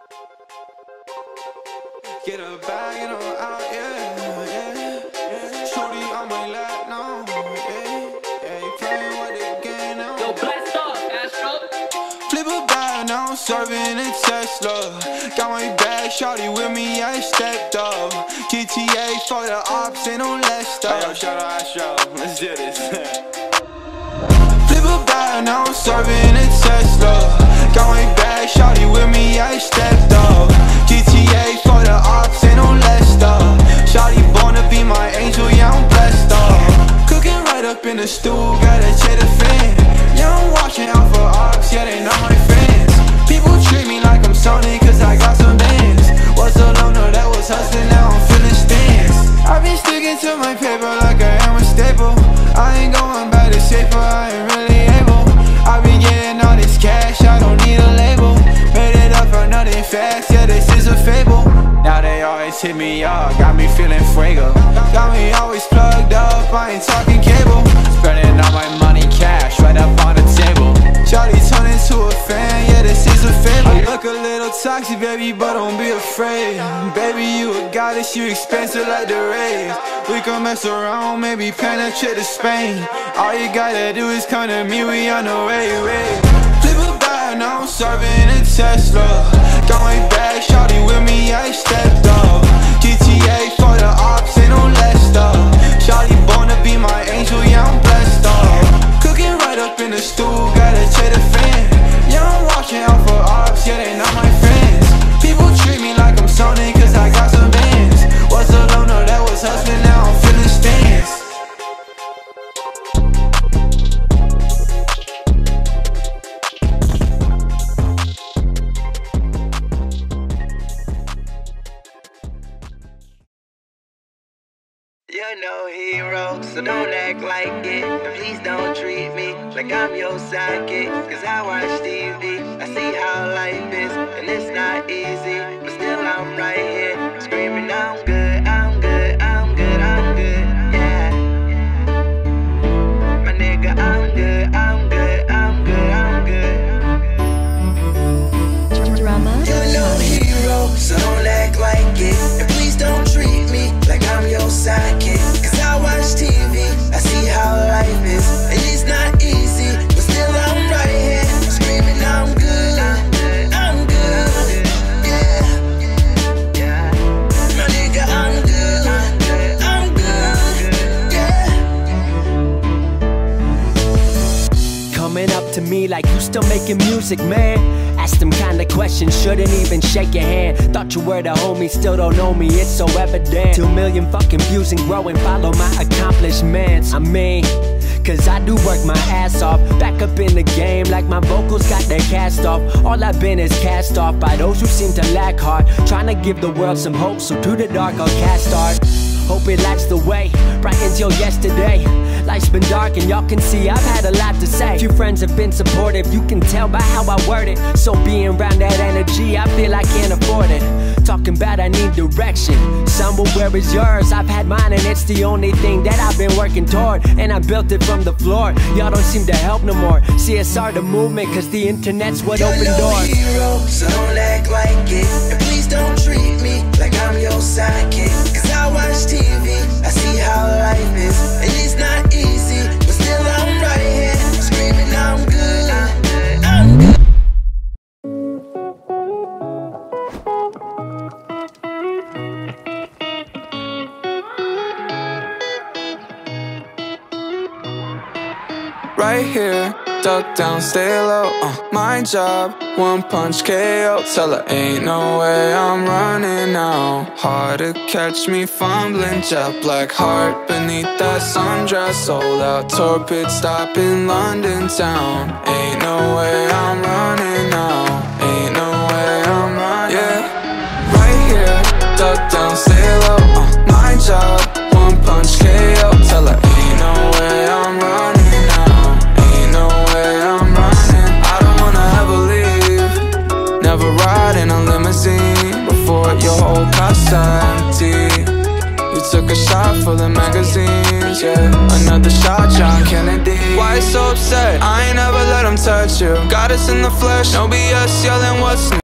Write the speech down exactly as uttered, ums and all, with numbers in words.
Get a bag and I'm out, yeah, yeah, yeah. Shorty on my lap now, yeah, yeah. You playing with the game now. Yo, blast off, Astro. Flip a bag, now I'm serving a Tesla. Got my bag, shorty with me, I stepped up. G T A for the ops, ain't no less stuff. Hey, yo, shout out Astro, let's do this. Flip a bag, now I'm serving a Tesla. Got my bag, shorty with me, I stepped up. G T A for the ops, ain't no less stuff. Shawty born to be my angel, yeah, I'm blessed up. Cooking right up in the stool, gotta check the fan. Yeah, I'm watching out for ops, yeah, they not my fans. People treat me like I'm Sony, cause I got some bands. Was a loner that was hustling, now I'm feeling stands. I've been sticking to my paper like I am a staple. I ain't going back to safer, I ain't really able. I been getting all this cash, I don't need a label. Made it up for nothing fast, yeah, this is a fable. Now they always hit me up, got me feeling fuego. Got me always plugged up, I ain't talking cable. Spending all my money cash, right up on the table. Shawty turned into a fan, yeah, this is a fable. I look a little toxic, baby, but don't be afraid. Baby, you a goddess, you expensive like the rays. We can mess around, maybe penetrate to Spain. All you gotta do is come to me, we on the way, way. Flip a bag, now I'm serving a Tesla. Got my bag, shawty with me, I stepped up. G T A for the ops, ain't no less stuff. Shawty born to be my angel, yeah, I'm blessed up. Cooking right up in the stool, gotta check the fan. Yeah, I'm watching out for ops, yeah, they not my friends. People treat me like I'm Sony, cause I got some bands. Was a loner that was hustling, now I'm feeling stands. You're no hero, so don't act like it. And please don't treat me like I'm your sidekick. Cause I watch T V, I see how life is, and it's not easy, but still I'm right here, screaming I'm good, I'm good, I'm good, I'm good, yeah. My nigga, I'm good, I'm good, I'm good, I'm good. Drama. You're no hero, so don't act like it. And please don't treat me like I'm your sidekick. Cause I watch T V, I see how life is, and it's not easy, but still I'm right here, screaming I'm good, I'm good, yeah. My nigga, I'm good, I'm good, yeah. Coming up to me like you still making music, man. Ask them kind of questions, shouldn't even shake your hand. Thought you were the homie, still don't know me, it's so evident. Two million fucking views and growing, follow my accomplishments. I mean, cause I do work my ass off. Back up in the game like my vocals got their cast off. All I've been is cast off by those who seem to lack heart. Trying to give the world some hope, so to the dark I'll cast art. Hope it lights the way, right until yesterday. Life's been dark and y'all can see I've had a lot to say. Few friends have been supportive, you can tell by how I word it. So being around that energy, I feel I can't afford it. Talking about I need direction, somewhere where is yours? I've had mine and it's the only thing that I've been working toward. And I built it from the floor, y'all don't seem to help no more. C S R the movement, cause the internet's what You're opened no doors. hero, so don't act like it. And please don't treat me like I'm your sidekick. Cause I watch T V, I see how life is, and it's not easy, but still I'm right here, screaming I'm good, I'm good. Right here, duck down, stay low, uh, my job, one punch K O. Tell her ain't no way I'm running now. Hard to catch me fumbling, jet black heart beneath that sundress. Sold out tour pit stop in London town. Ain't no way I'm running now. Ain't no way I'm running. Yeah, right here, duck down, stay low, uh, my job, one punch K O. Tell her ain't no way I'm running. Never ride in a limousine before your whole car's empty. You took a shot full of magazines, yeah. Another shot, John Kennedy. Why so upset? I ain't never let them touch you. Got us in the flesh, no B S yelling what's new.